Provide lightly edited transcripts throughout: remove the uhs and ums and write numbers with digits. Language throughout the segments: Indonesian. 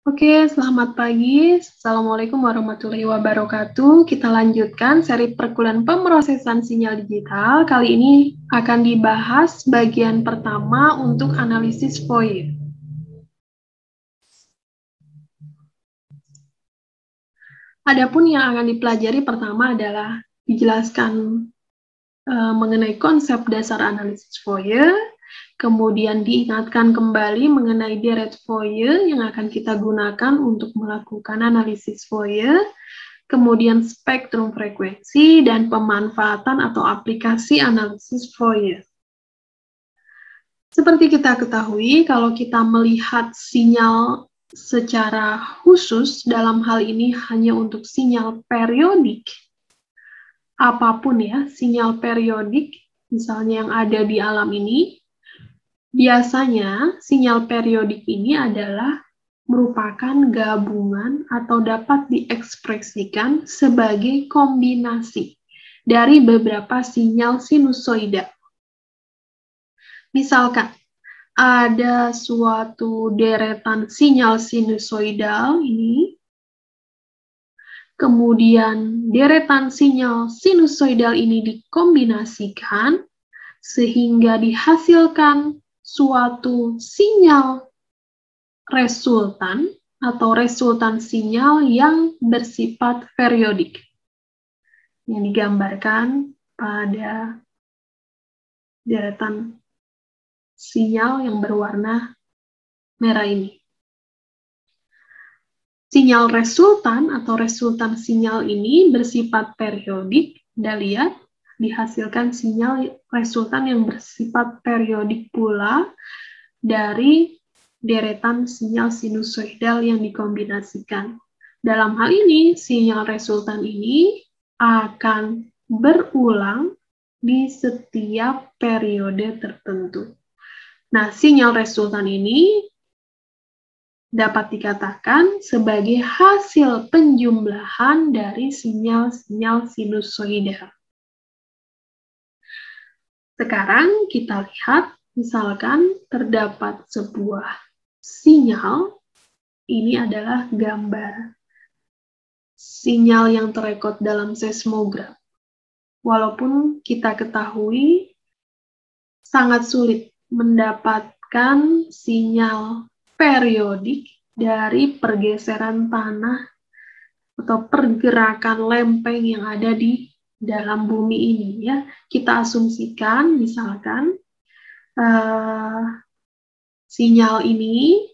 Oke, selamat pagi. Assalamualaikum warahmatullahi wabarakatuh. Kita lanjutkan seri perkuliahan pemrosesan sinyal digital. Kali ini akan dibahas bagian pertama untuk analisis Fourier. Adapun yang akan dipelajari pertama adalah dijelaskan mengenai konsep dasar analisis Fourier, kemudian diingatkan kembali mengenai deret Fourier yang akan kita gunakan untuk melakukan analisis Fourier, kemudian spektrum frekuensi, dan pemanfaatan atau aplikasi analisis Fourier. Seperti kita ketahui, kalau kita melihat sinyal secara khusus, dalam hal ini hanya untuk sinyal periodik, apapun ya, sinyal periodik, misalnya yang ada di alam ini, biasanya sinyal periodik ini adalah merupakan gabungan atau dapat diekspresikan sebagai kombinasi dari beberapa sinyal sinusoida. Misalkan, ada suatu deretan sinyal sinusoidal ini, kemudian deretan sinyal sinusoidal ini dikombinasikan sehingga dihasilkan suatu sinyal resultan atau resultan sinyal yang bersifat periodik yang digambarkan pada deretan sinyal yang berwarna merah ini. Sinyal resultan atau resultan sinyal ini bersifat periodik. Anda lihat, dihasilkan sinyal resultan yang bersifat periodik pula dari deretan sinyal sinusoidal yang dikombinasikan. Dalam hal ini, sinyal resultan ini akan berulang di setiap periode tertentu. Nah, sinyal resultan ini dapat dikatakan sebagai hasil penjumlahan dari sinyal-sinyal sinusoidal. Sekarang kita lihat, misalkan terdapat sebuah sinyal, ini adalah gambar sinyal yang terekod dalam seismograf. Walaupun kita ketahui sangat sulit mendapatkan sinyal periodik dari pergeseran tanah atau pergerakan lempeng yang ada di dalam bumi ini, ya. Kita asumsikan misalkan sinyal ini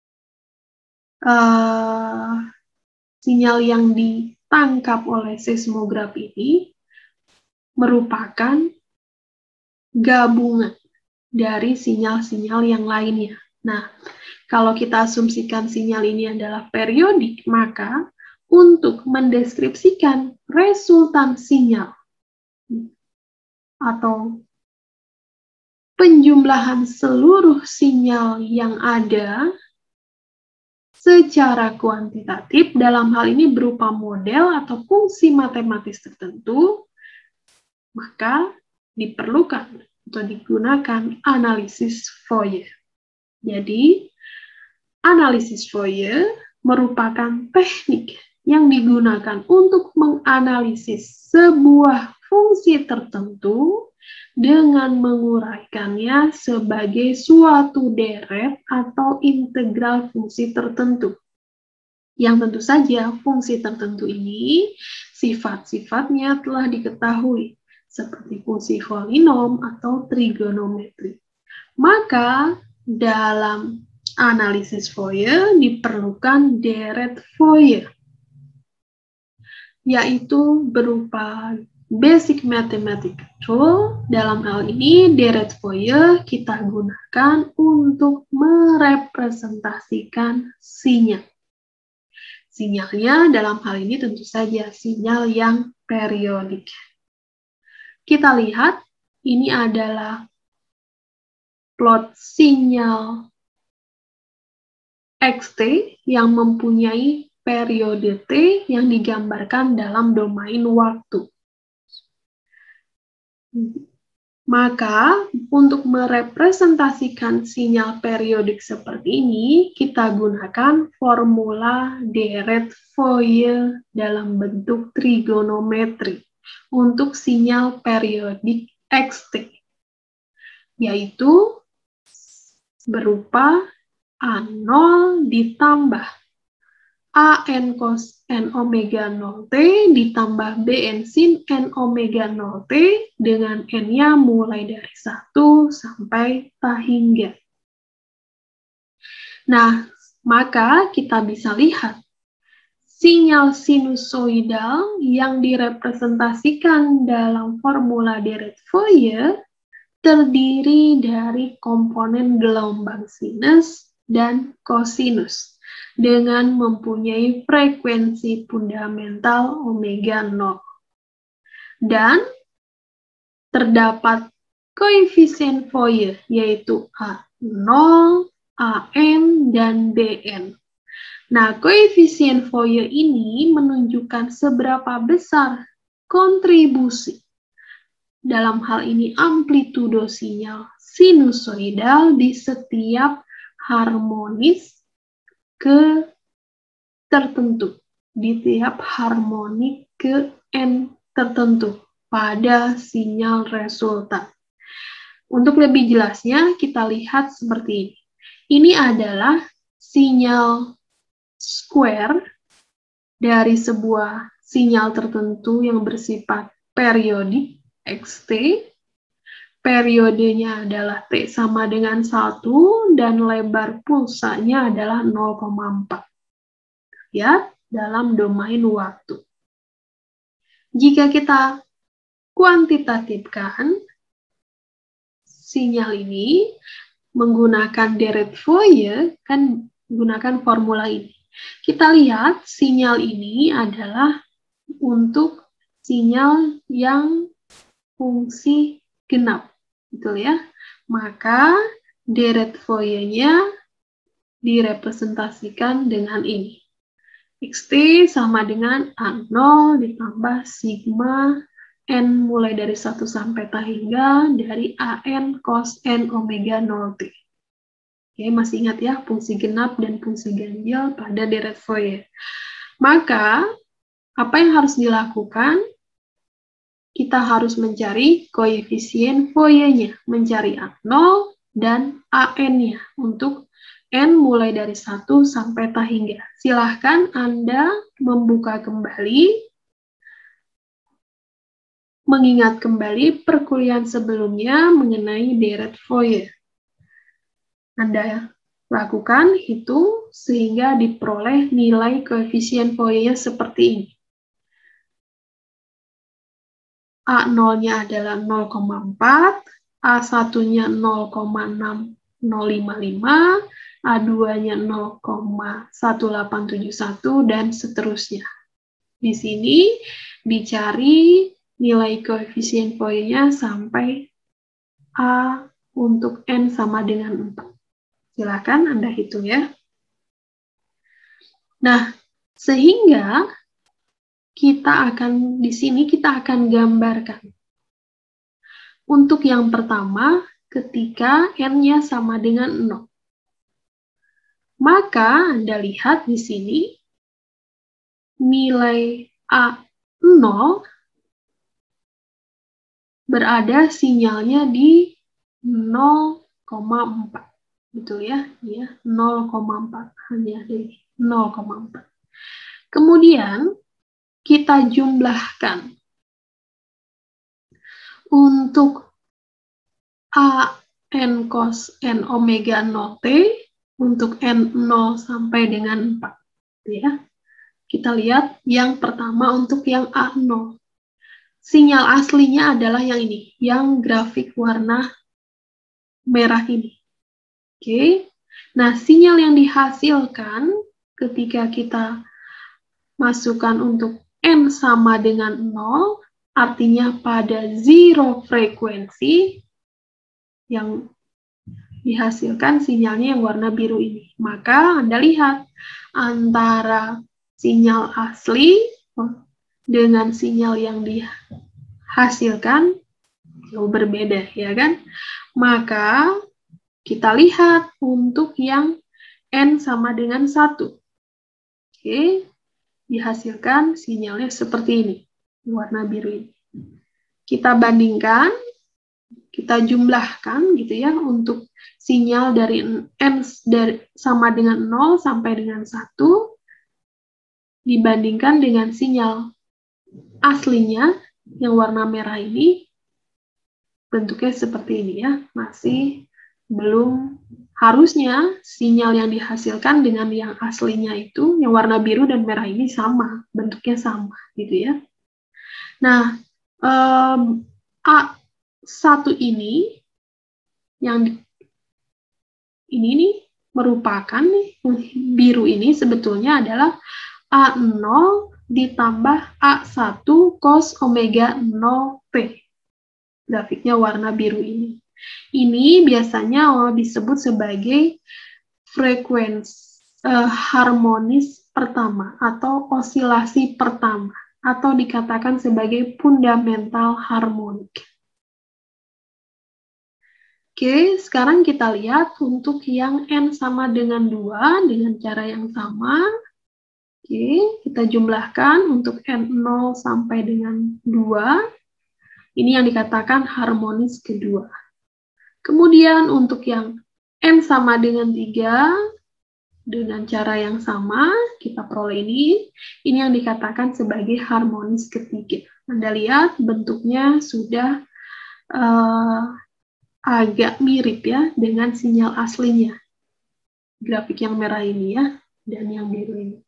sinyal yang ditangkap oleh seismograf ini merupakan gabungan dari sinyal-sinyal yang lainnya. Nah, kalau kita asumsikan sinyal ini adalah periodik, maka untuk mendeskripsikan resultan sinyal atau penjumlahan seluruh sinyal yang ada secara kuantitatif, dalam hal ini berupa model atau fungsi matematis tertentu, maka diperlukan atau digunakan analisis Fourier. Jadi, analisis Fourier merupakan teknik yang digunakan untuk menganalisis sebuah fungsi tertentu dengan menguraikannya sebagai suatu deret atau integral fungsi tertentu. Yang tentu saja fungsi tertentu ini sifat-sifatnya telah diketahui, seperti fungsi polinom atau trigonometri. Maka dalam analisis Fourier diperlukan deret Fourier, yaitu berupa basic mathematical tool. Dalam hal ini, deret Fourier kita gunakan untuk merepresentasikan sinyal. Sinyalnya dalam hal ini tentu saja sinyal yang periodik. Kita lihat, ini adalah plot sinyal xt yang mempunyai periode t yang digambarkan dalam domain waktu. Maka, untuk merepresentasikan sinyal periodik seperti ini, kita gunakan formula deret Fourier dalam bentuk trigonometri untuk sinyal periodik Xt, yaitu berupa A0 ditambah AN cos N omega 0 T ditambah BN sin N omega 0 T dengan N-nya mulai dari 1 sampai ta hingga. Nah, maka kita bisa lihat sinyal sinusoidal yang direpresentasikan dalam formula deret Fourier terdiri dari komponen gelombang sinus dan kosinus dengan mempunyai frekuensi fundamental omega 0. Dan terdapat koefisien Fourier yaitu A0, AN, dan BN. Nah, koefisien Fourier ini menunjukkan seberapa besar kontribusi dalam hal ini amplitudo sinyal sinusoidal di setiap harmonis ke tertentu, di tiap harmonik ke N tertentu pada sinyal resultan. Untuk lebih jelasnya, kita lihat seperti ini. Ini adalah sinyal square dari sebuah sinyal tertentu yang bersifat periodik, Xt. Periodenya adalah T sama dengan 1 dan lebar pulsanya adalah 0,4. Ya, dalam domain waktu. Jika kita kuantitatifkan sinyal ini menggunakan deret Fourier, kan gunakan formula ini. Kita lihat sinyal ini adalah untuk sinyal yang fungsi genap. Betul ya? Maka deret Fourier-nya direpresentasikan dengan ini. Xt sama dengan A0 ditambah sigma N mulai dari 1 sampai ta hingga dari AN cos N omega 0 T. Oke, masih ingat ya fungsi genap dan fungsi ganjil pada deret Fourier. Maka, apa yang harus dilakukan? Kita harus mencari koefisien Fourier-nya, mencari A0 dan AN-nya untuk N mulai dari 1 sampai ta hingga. Silahkan Anda membuka kembali, mengingat kembali perkuliahan sebelumnya mengenai deret Fourier. Anda lakukan, hitung, sehingga diperoleh nilai koefisien Fourier seperti ini. A0-nya adalah 0,4, A1-nya 0,6055, A2-nya 0,1871, dan seterusnya. Di sini dicari nilai koefisien Fourier-nya sampai A untuk N sama dengan 4. Silakan Anda hitung ya. Nah, sehingga di sini kita akan gambarkan. Untuk yang pertama, ketika N-nya sama dengan 0. Maka Anda lihat di sini, nilai A0 berada sinyalnya di 0,4. Betul ya? Ya, 0,4. Hanya di 0,4. Kemudian, kita jumlahkan untuk AN cos N omega 0 T untuk N 0 sampai dengan 4. Ya. Kita lihat yang pertama untuk yang A0. Sinyal aslinya adalah yang ini, yang grafik warna merah ini. Oke. Nah, sinyal yang dihasilkan ketika kita masukkan untuk N sama dengan 0, artinya pada zero frekuensi yang dihasilkan sinyalnya yang warna biru ini. Maka Anda lihat antara sinyal asli dengan sinyal yang dihasilkan Jauh berbeda, ya kan? Maka kita lihat untuk yang N sama dengan 1. Oke, dihasilkan sinyalnya seperti ini, warna biru ini. Kita bandingkan, kita jumlahkan gitu ya, untuk sinyal dari N sama dengan 0 sampai dengan 1, dibandingkan dengan sinyal aslinya, yang warna merah ini, bentuknya seperti ini ya, masih belum, harusnya sinyal yang dihasilkan dengan yang aslinya itu, yang warna biru dan merah ini sama, bentuknya sama gitu ya. Nah, A1 ini, yang ini nih, merupakan nih, biru ini sebetulnya adalah A0 ditambah A1 cos omega 0T. Grafiknya warna biru ini. Ini biasanya disebut sebagai frekuensi harmonis pertama atau osilasi pertama, atau dikatakan sebagai fundamental harmonik. Oke, sekarang kita lihat untuk yang N sama dengan 2 dengan cara yang sama. Oke, kita jumlahkan untuk N0 sampai dengan 2. Ini yang dikatakan harmonis kedua. Kemudian untuk yang N sama dengan 3, dengan cara yang sama, kita peroleh ini. Ini yang dikatakan sebagai harmonis ketiga. Anda lihat bentuknya sudah agak mirip ya dengan sinyal aslinya. Grafik yang merah ini ya, dan yang biru ini.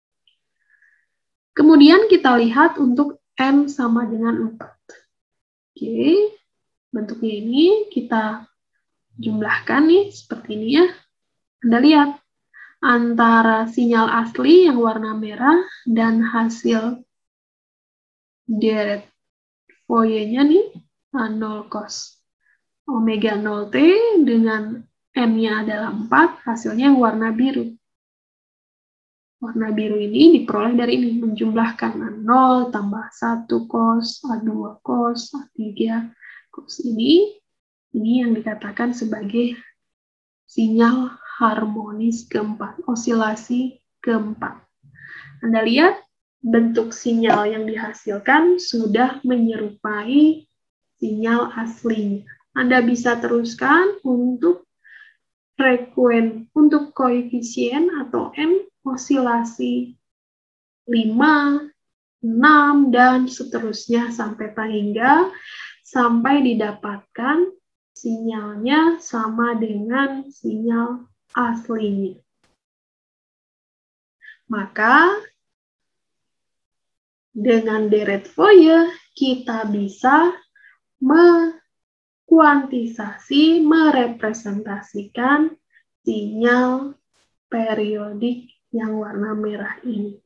Kemudian kita lihat untuk N sama dengan 4. Oke, bentuknya ini kita jumlahkan nih, seperti ini ya. Anda lihat, antara sinyal asli yang warna merah dan hasil deret Fourier-nya nih, 0 cos omega 0T dengan N-nya adalah 4, hasilnya yang warna biru. Warna biru ini diperoleh dari ini, menjumlahkan A0 tambah 1 cos, A2 cos, A3 cos ini yang dikatakan sebagai sinyal harmonis keempat, osilasi keempat. Anda lihat, bentuk sinyal yang dihasilkan sudah menyerupai sinyal aslinya. Anda bisa teruskan untuk untuk koefisien atau M, osilasi 5, 6, dan seterusnya sampai didapatkan sinyalnya sama dengan sinyal aslinya. Maka dengan deret Fourier kita bisa kuantisasi, merepresentasikan sinyal periodik yang warna merah ini.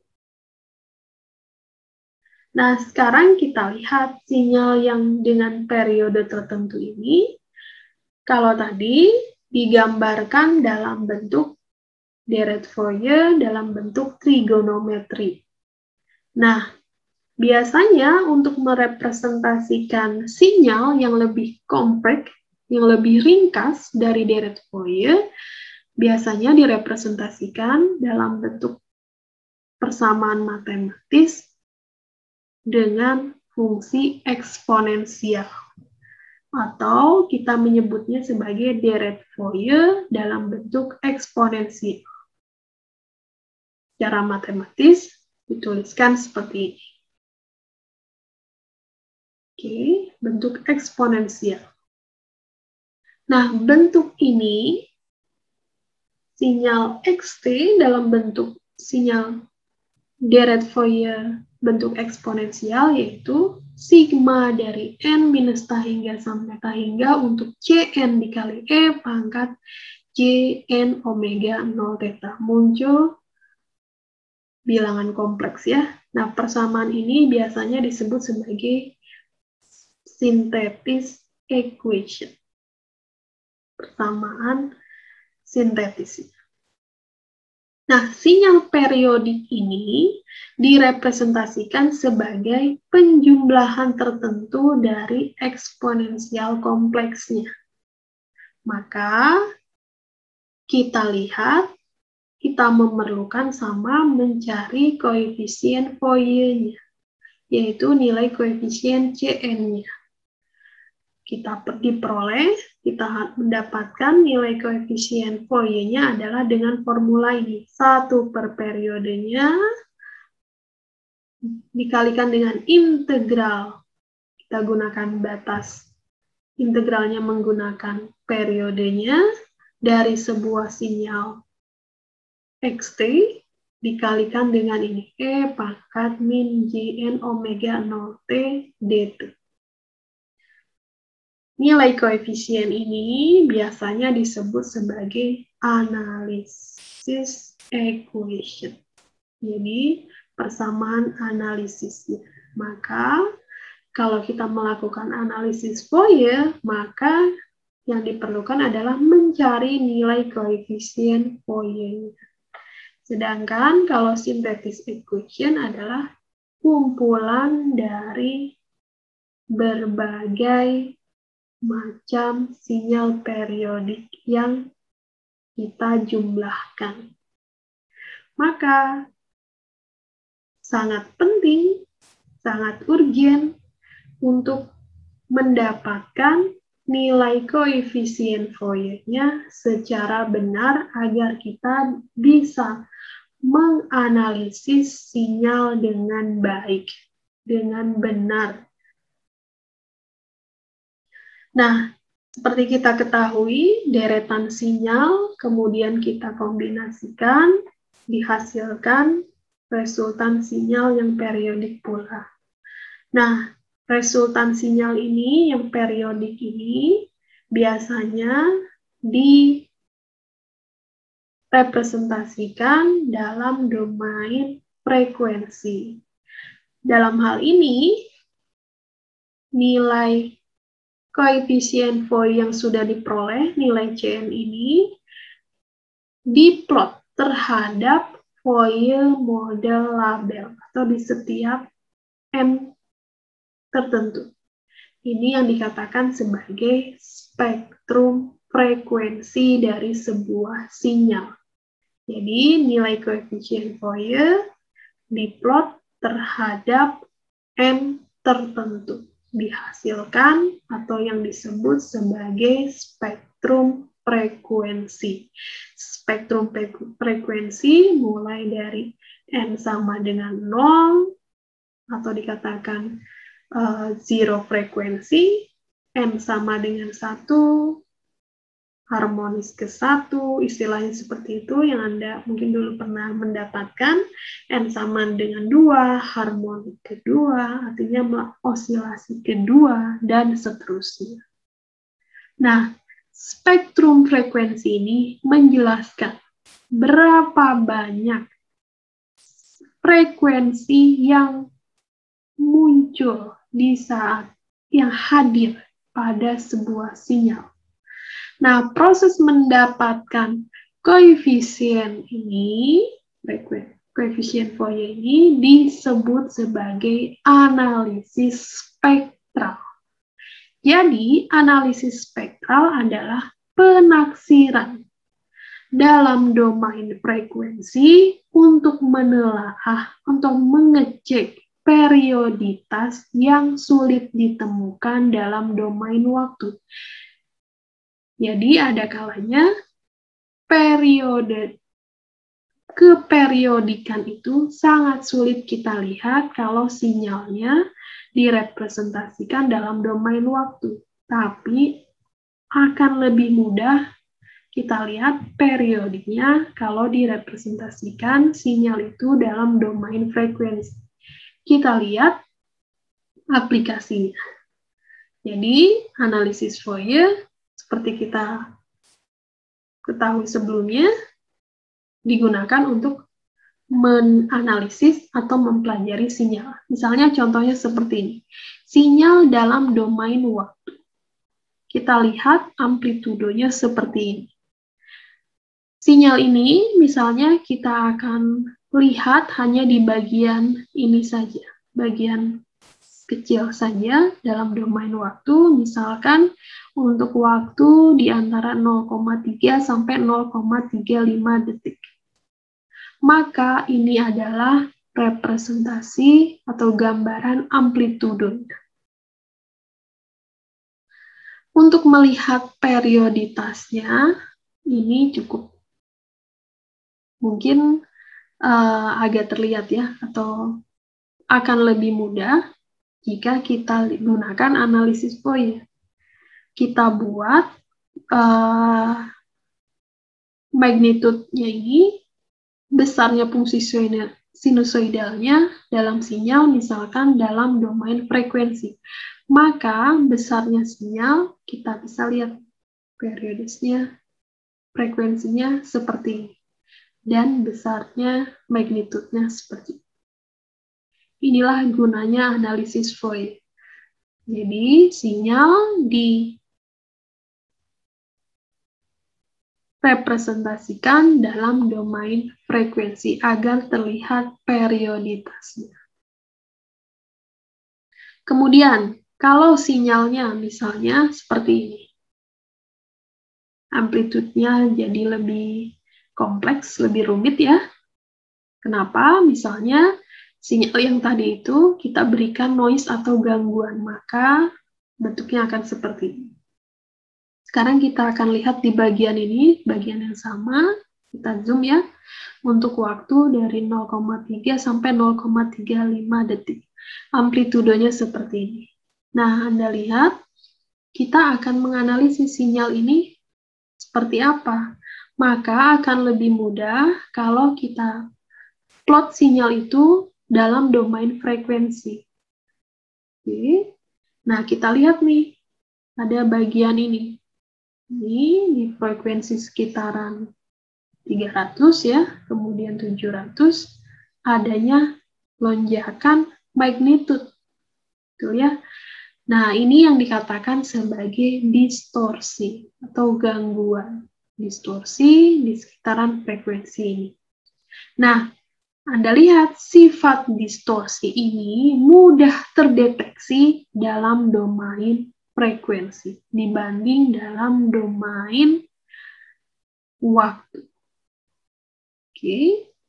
Nah, sekarang kita lihat sinyal yang dengan periode tertentu ini. Kalau tadi digambarkan dalam bentuk deret Fourier dalam bentuk trigonometri. Nah, biasanya untuk merepresentasikan sinyal yang lebih kompleks, yang lebih ringkas dari deret Fourier, biasanya direpresentasikan dalam bentuk persamaan matematis dengan fungsi eksponensial. Atau kita menyebutnya sebagai deret Fourier dalam bentuk eksponensial. Secara matematis dituliskan seperti ini. Oke, bentuk eksponensial. Nah, bentuk ini, sinyal xt dalam bentuk sinyal deret Fourier bentuk eksponensial, yaitu sigma dari n minus t hingga sampai t hingga untuk Cn dikali E pangkat Jn omega 0 theta. Muncul bilangan kompleks ya. Nah, persamaan ini biasanya disebut sebagai synthetic equation. Persamaan sintetis. Nah, sinyal periodik ini direpresentasikan sebagai penjumlahan tertentu dari eksponensial kompleksnya. Maka kita lihat, kita memerlukan sama mencari koefisien Fourier-nya, yaitu nilai koefisien Cn-nya. Kita diperoleh, kita mendapatkan nilai koefisien Fourier-nya adalah dengan formula ini. 1 per periodenya dikalikan dengan integral. Kita gunakan batas integralnya menggunakan periodenya dari sebuah sinyal xt dikalikan dengan ini. E pangkat min Jn omega 0t dt. Nilai koefisien ini biasanya disebut sebagai analysis equation. Jadi, persamaan analisisnya. Maka, kalau kita melakukan analisis Fourier, maka yang diperlukan adalah mencari nilai koefisien Fourier. Sedangkan kalau synthetic equation adalah kumpulan dari berbagai macam sinyal periodik yang kita jumlahkan. Maka sangat penting, sangat urgen untuk mendapatkan nilai koefisien Fourier-nya secara benar agar kita bisa menganalisis sinyal dengan baik, dengan benar. Nah, seperti kita ketahui, deretan sinyal kemudian kita kombinasikan, dihasilkan resultan sinyal yang periodik pula. Nah, resultan sinyal ini yang periodik ini biasanya direpresentasikan dalam domain frekuensi. Dalam hal ini, nilai koefisien Fourier yang sudah diperoleh, nilai Cn ini, diplot terhadap Fourier model label atau di setiap n tertentu. Ini yang dikatakan sebagai spektrum frekuensi dari sebuah sinyal. Jadi nilai koefisien Fourier diplot terhadap n tertentu, dihasilkan atau yang disebut sebagai spektrum frekuensi. Spektrum frekuensi mulai dari n sama dengan 0 atau dikatakan zero frekuensi, n sama dengan 1, harmonis ke 1, istilahnya seperti itu yang Anda mungkin dulu pernah mendapatkan, n sama dengan 2, harmonik kedua, artinya osilasi kedua, dan seterusnya. Nah, spektrum frekuensi ini menjelaskan berapa banyak frekuensi yang muncul di saat yang hadir pada sebuah sinyal. Nah, proses mendapatkan koefisien ini, koefisien Fourier ini disebut sebagai analisis spektral. Jadi, analisis spektral adalah penaksiran dalam domain frekuensi untuk menelaah, untuk mengecek perioditas yang sulit ditemukan dalam domain waktu. Jadi ada kalanya keperiodikan itu sangat sulit kita lihat kalau sinyalnya direpresentasikan dalam domain waktu. Tapi akan lebih mudah kita lihat periodiknya kalau direpresentasikan sinyal itu dalam domain frekuensi. Kita lihat aplikasinya. Jadi analisis Fourier seperti kita ketahui sebelumnya, digunakan untuk menganalisis atau mempelajari sinyal. Misalnya contohnya seperti ini. Sinyal dalam domain waktu. Kita lihat amplitudonya seperti ini. Sinyal ini misalnya kita akan lihat hanya di bagian ini saja, bagian kecil saja dalam domain waktu, misalkan untuk waktu di antara 0,3 sampai 0,35 detik. Maka ini adalah representasi atau gambaran amplitudonya. Untuk melihat perioditasnya, ini cukup mungkin agak terlihat ya, atau akan lebih mudah jika kita gunakan analisis Fourier. Kita buat magnitude-nya ini, besarnya fungsi sinusoidalnya dalam sinyal, misalkan dalam domain frekuensi. Maka besarnya sinyal, kita bisa lihat periodisnya, frekuensinya seperti ini. Dan besarnya magnitude-nya seperti ini. Inilah gunanya analisis Fourier. Jadi, sinyal direpresentasikan dalam domain frekuensi agar terlihat perioditasnya. Kemudian, kalau sinyalnya misalnya seperti ini, amplitudenya jadi lebih kompleks, lebih rumit ya. Kenapa? Misalnya, sinyal yang tadi itu kita berikan noise atau gangguan, maka bentuknya akan seperti ini. Sekarang kita akan lihat di bagian ini, bagian yang sama, kita zoom ya, untuk waktu dari 0,3 sampai 0,35 detik. Amplitudenya seperti ini. Nah, Anda lihat, kita akan menganalisis sinyal ini seperti apa. Maka akan lebih mudah kalau kita plot sinyal itu dalam domain frekuensi. Oke. Nah, kita lihat nih, ada bagian ini. Ini di frekuensi sekitaran 300 ya, kemudian 700, adanya lonjakan magnitude. Betul ya? Nah, ini yang dikatakan sebagai distorsi atau gangguan. Distorsi di sekitaran frekuensi ini. Nah, Anda lihat sifat distorsi ini mudah terdeteksi dalam domain frekuensi dibanding dalam domain waktu. Oke.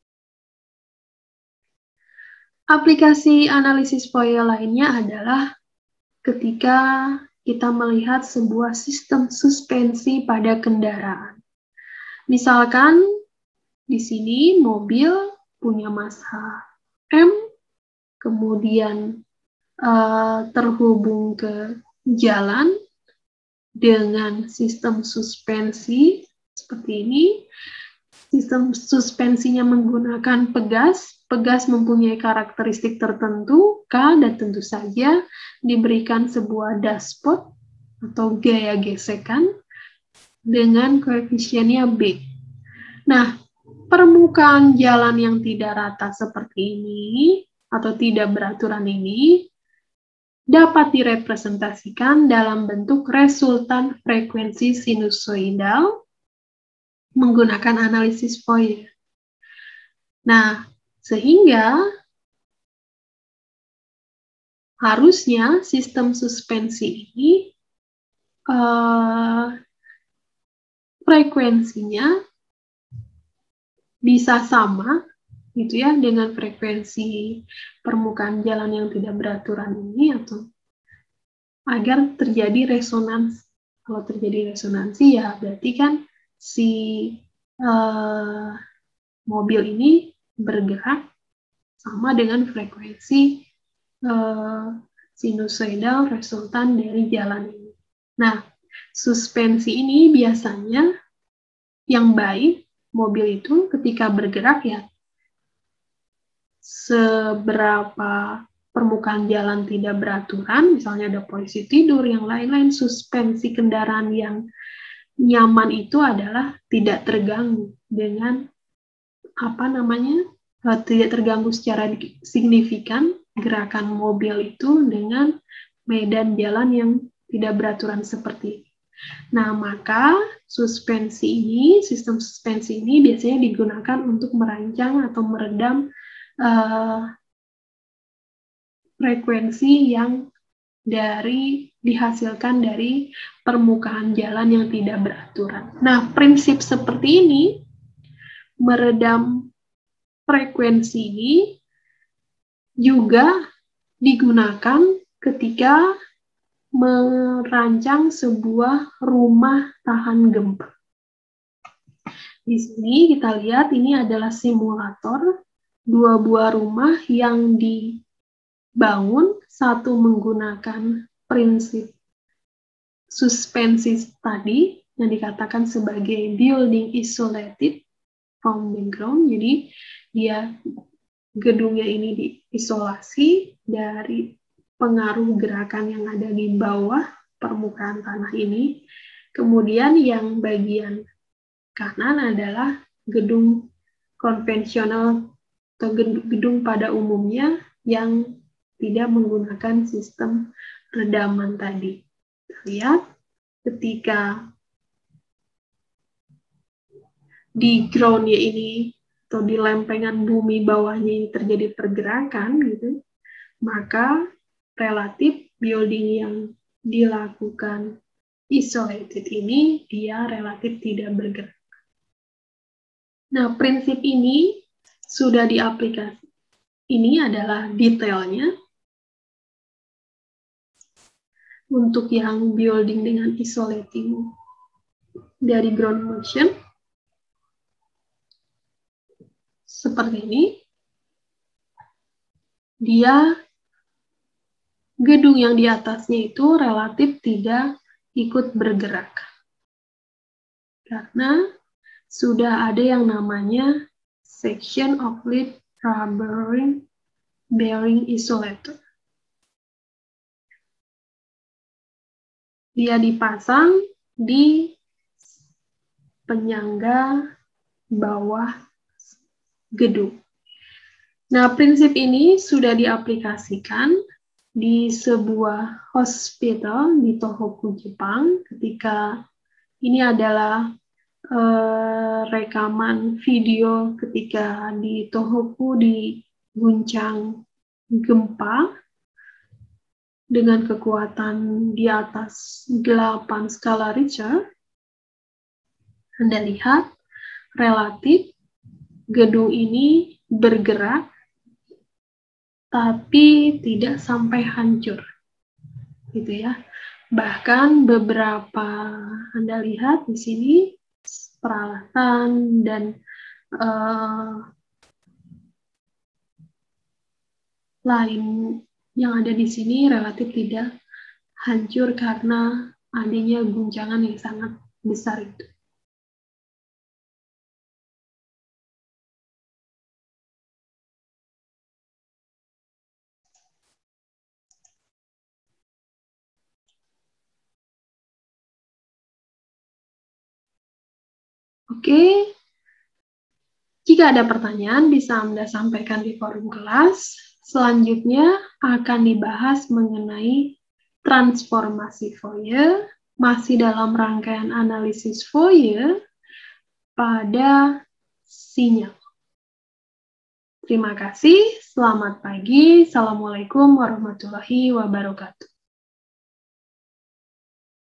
Aplikasi analisis Fourier lainnya adalah ketika kita melihat sebuah sistem suspensi pada kendaraan. Misalkan di sini mobil punya massa M, kemudian terhubung ke jalan dengan sistem suspensi seperti ini. Sistem suspensinya menggunakan pegas. Pegas mempunyai karakteristik tertentu, K, dan tentu saja diberikan sebuah dashpot atau gaya gesekan dengan koefisiennya B. Nah, permukaan jalan yang tidak rata seperti ini atau tidak beraturan ini dapat direpresentasikan dalam bentuk resultan frekuensi sinusoidal menggunakan analisis Fourier. Nah, sehingga harusnya sistem suspensi ini frekuensinya bisa sama gitu ya dengan frekuensi permukaan jalan yang tidak beraturan ini, atau agar terjadi resonansi. Kalau terjadi resonansi ya berarti kan si mobil ini bergerak sama dengan frekuensi sinusoidal resultan dari jalan ini. Nah, suspensi ini biasanya yang baik mobil itu ketika bergerak ya, seberapa permukaan jalan tidak beraturan, misalnya ada polisi tidur, yang lain-lain, suspensi kendaraan yang nyaman itu adalah tidak terganggu dengan tidak terganggu secara signifikan gerakan mobil itu dengan medan jalan yang tidak beraturan seperti ini. Nah, maka sistem suspensi ini biasanya digunakan untuk merancang atau meredam frekuensi yang dihasilkan dari permukaan jalan yang tidak beraturan. Nah, prinsip seperti ini meredam frekuensi ini juga digunakan ketika merancang sebuah rumah tahan gempa. Di sini kita lihat ini adalah simulator dua buah rumah yang dibangun, satu menggunakan prinsip suspensi tadi yang dikatakan sebagai building isolated from background. Jadi dia gedungnya ini diisolasi dari pengaruh gerakan yang ada di bawah permukaan tanah ini. Kemudian yang bagian kanan adalah gedung konvensional atau gedung pada umumnya yang tidak menggunakan sistem redaman tadi. Lihat, ketika di ground-nya ini atau di lempengan bumi bawahnya ini terjadi pergerakan gitu, maka relatif building yang dilakukan isolated ini dia relatif tidak bergerak. Nah, prinsip ini sudah diaplikasi. Ini adalah detailnya untuk yang building dengan isolating dari ground motion. Seperti ini. Dia gedung yang di atasnya itu relatif tidak ikut bergerak. Karena sudah ada yang namanya section of lead rubber bearing isolator. Dia dipasang di penyangga bawah gedung. Nah, prinsip ini sudah diaplikasikan di sebuah hospital di Tohoku, Jepang, ketika ini adalah rekaman video ketika di Tohoku diguncang gempa dengan kekuatan di atas 8 skala Richter. Anda lihat relatif gedung ini bergerak tapi tidak sampai hancur, gitu ya. Bahkan beberapa Anda lihat di sini peralatan dan lain yang ada di sini relatif tidak hancur karena adanya guncangan yang sangat besar itu. Oke, jika ada pertanyaan bisa Anda sampaikan di forum kelas. Selanjutnya akan dibahas mengenai transformasi Fourier, masih dalam rangkaian analisis Fourier pada sinyal. Terima kasih, selamat pagi, Assalamualaikum warahmatullahi wabarakatuh.